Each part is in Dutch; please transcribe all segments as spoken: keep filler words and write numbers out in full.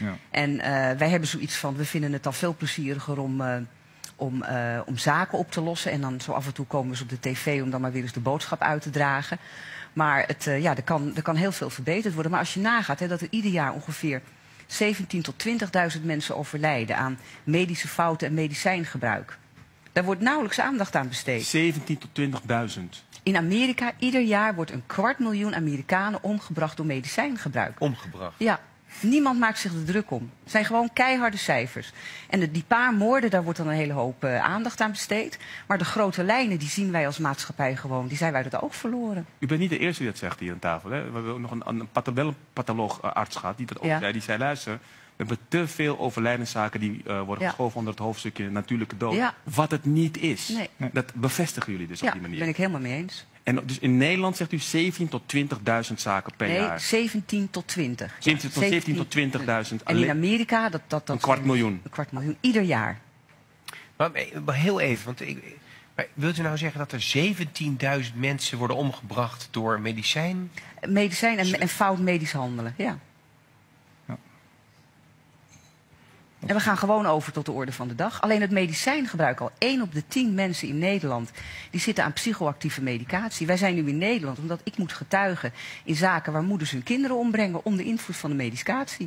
Ja. En uh, wij hebben zoiets van, we vinden het dan veel plezieriger om, uh, om, uh, om zaken op te lossen. En dan zo af en toe komen we eens op de tv om dan maar weer eens de boodschap uit te dragen. Maar het, uh, ja, er, kan, er kan heel veel verbeterd worden. Maar als je nagaat hè, dat er ieder jaar ongeveer zeventienduizend tot twintigduizend mensen overlijden aan medische fouten en medicijngebruik. Daar wordt nauwelijks aandacht aan besteed. zeventien tot twintigduizend. In Amerika, ieder jaar wordt een kwart miljoen Amerikanen omgebracht door medicijngebruik. Omgebracht? Ja. Niemand maakt zich er druk om. Het zijn gewoon keiharde cijfers. En de, die paar moorden, daar wordt dan een hele hoop uh, aandacht aan besteed. Maar de grote lijnen, die zien wij als maatschappij gewoon. Die zijn wij uit het oog verloren. U bent niet de eerste die dat zegt hier aan tafel. Hè? We hebben ook nog een, een patholoog-arts gehad die dat ook Ja. zei. Die zei, luister, we hebben te veel overlijdenszaken die uh, worden Ja. geschoven onder het hoofdstukje natuurlijke dood. Ja. Wat het niet is. Nee. Dat bevestigen jullie dus Ja, op die daar manier. ben ik helemaal mee eens. En dus in Nederland zegt u zeventien tot twintigduizend zaken per Nee, jaar. zeventien tot twintig. zeventien tot zeventien tot twintigduizend. En in Amerika, dat, dat, dat Een kwart miljoen. Een kwart miljoen, ieder jaar. Maar, maar heel even, want ik, maar wilt u nou zeggen dat er zeventienduizend mensen worden omgebracht door medicijn? Medicijn en, en fout medisch handelen, ja. Ja. En we gaan gewoon over tot de orde van de dag. Alleen het medicijngebruik, al één op de tien mensen in Nederland, die zitten aan psychoactieve medicatie. Wij zijn nu in Nederland omdat ik moet getuigen in zaken waar moeders hun kinderen ombrengen onder invloed van de medicatie.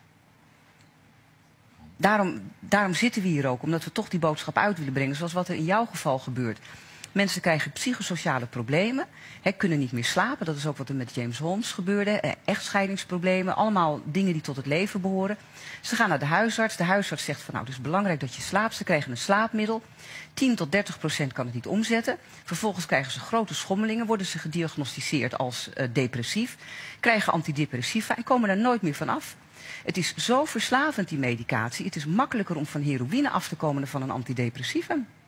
Daarom, daarom zitten we hier ook, omdat we toch die boodschap uit willen brengen, zoals wat er in jouw geval gebeurt. Mensen krijgen psychosociale problemen, he, kunnen niet meer slapen. Dat is ook wat er met James Holmes gebeurde. Eh, echtscheidingsproblemen, allemaal dingen die tot het leven behoren. Ze gaan naar de huisarts. De huisarts zegt van nou, het is belangrijk dat je slaapt. Ze krijgen een slaapmiddel. tien tot dertig procent kan het niet omzetten. Vervolgens krijgen ze grote schommelingen, worden ze gediagnosticeerd als uh, depressief. Krijgen antidepressiva en komen daar nooit meer van af. Het is zo verslavend, die medicatie. Het is makkelijker om van heroïne af te komen dan van een antidepressivum.